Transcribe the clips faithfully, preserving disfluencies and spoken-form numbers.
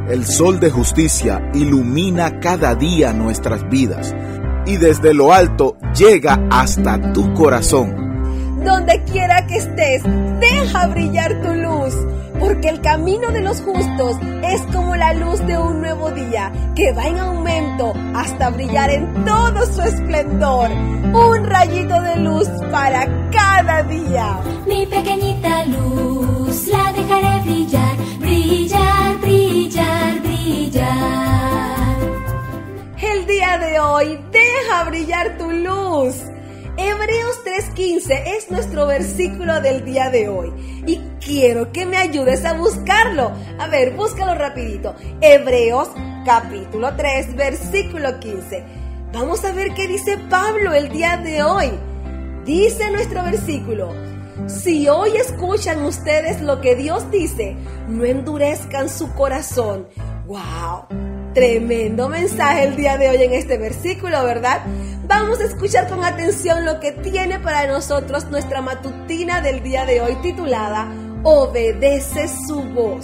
El sol de justicia ilumina cada día nuestras vidas y desde lo alto llega hasta tu corazón. Donde quiera que estés, deja brillar tu luz, porque el camino de los justos es como la luz de un nuevo día que va en aumento hasta brillar en todo su esplendor. Un rayito de luz para cada día. Mi pequeñita luz la dejaré brillar, brillar, brillar, brillar. El día de hoy, deja brillar tu luz. Hebreos tres quince es nuestro versículo del día de hoy y quiero que me ayudes a buscarlo. A ver, búscalo rapidito. Hebreos capítulo tres, versículo quince. Vamos a ver qué dice Pablo el día de hoy. Dice nuestro versículo: si hoy escuchan ustedes lo que Dios dice, no endurezcan su corazón. ¡Wow! Tremendo mensaje el día de hoy en este versículo, ¿verdad? Vamos a escuchar con atención lo que tiene para nosotros nuestra matutina del día de hoy titulada Obedece su voz.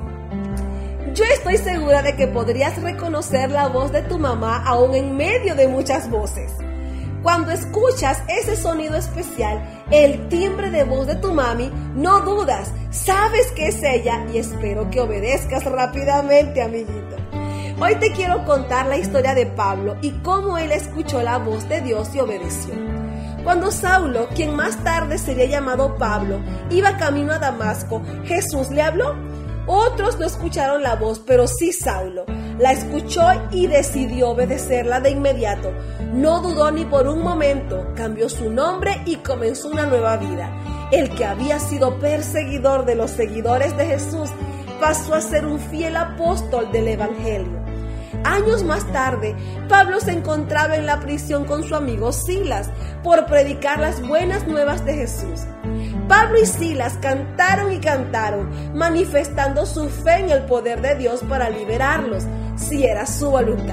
Yo estoy segura de que podrías reconocer la voz de tu mamá aún en medio de muchas voces. Cuando escuchas ese sonido especial, el timbre de voz de tu mami, no dudas, sabes que es ella y espero que obedezcas rápidamente, amiguito. Hoy te quiero contar la historia de Pablo y cómo él escuchó la voz de Dios y obedeció. Cuando Saulo, quien más tarde sería llamado Pablo, iba camino a Damasco, Jesús le habló. Otros no escucharon la voz, pero sí Saulo. La escuchó y decidió obedecerla de inmediato. No dudó ni por un momento, cambió su nombre y comenzó una nueva vida. El que había sido perseguidor de los seguidores de Jesús pasó a ser un fiel apóstol del Evangelio. Años más tarde, Pablo se encontraba en la prisión con su amigo Silas por predicar las buenas nuevas de Jesús. Pablo y Silas cantaron y cantaron, manifestando su fe en el poder de Dios para liberarlos, si era su voluntad.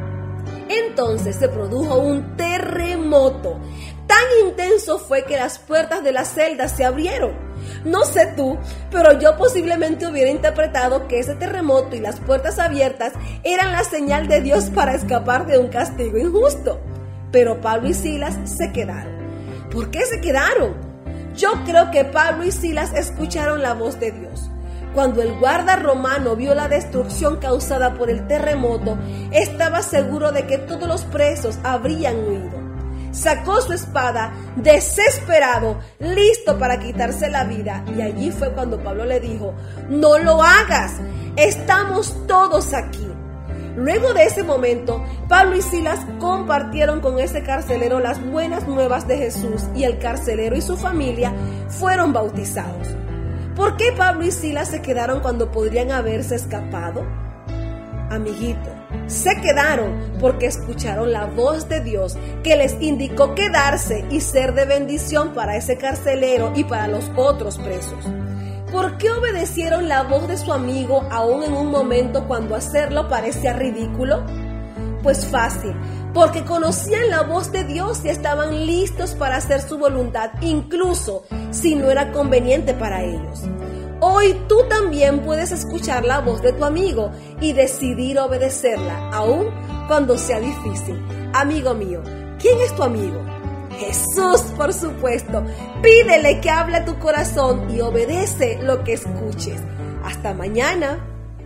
Entonces se produjo un terremoto. Tan intenso fue que las puertas de la celda se abrieron. No sé tú, pero yo posiblemente hubiera interpretado que ese terremoto y las puertas abiertas eran la señal de Dios para escapar de un castigo injusto. Pero Pablo y Silas se quedaron. ¿Por qué se quedaron? Yo creo que Pablo y Silas escucharon la voz de Dios. Cuando el guarda romano vio la destrucción causada por el terremoto, estaba seguro de que todos los presos habrían huido. Sacó su espada, desesperado, listo para quitarse la vida. Y allí fue cuando Pablo le dijo: no lo hagas, estamos todos aquí. Luego de ese momento, Pablo y Silas compartieron con ese carcelero las buenas nuevas de Jesús y el carcelero y su familia fueron bautizados. ¿Por qué Pablo y Silas se quedaron cuando podrían haberse escapado? Amiguito, se quedaron porque escucharon la voz de Dios que les indicó quedarse y ser de bendición para ese carcelero y para los otros presos. ¿Por qué obedecieron la voz de su amigo aún en un momento cuando hacerlo parecía ridículo? Pues fácil, porque conocían la voz de Dios y estaban listos para hacer su voluntad, incluso si no era conveniente para ellos. Hoy tú también puedes escuchar la voz de tu amigo y decidir obedecerla, aun cuando sea difícil. Amigo mío, ¿quién es tu amigo? Jesús, por supuesto. Pídele que hable a tu corazón y obedece lo que escuches. Hasta mañana.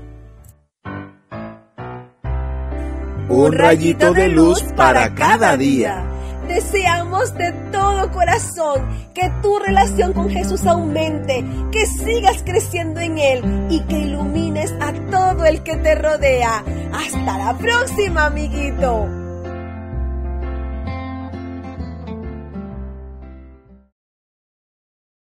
Un rayito de luz para cada día. Deseamos de todo corazón que tu relación con Jesús aumente, que sigas creciendo en Él y que ilumines a todo el que te rodea. Hasta la próxima, amiguito.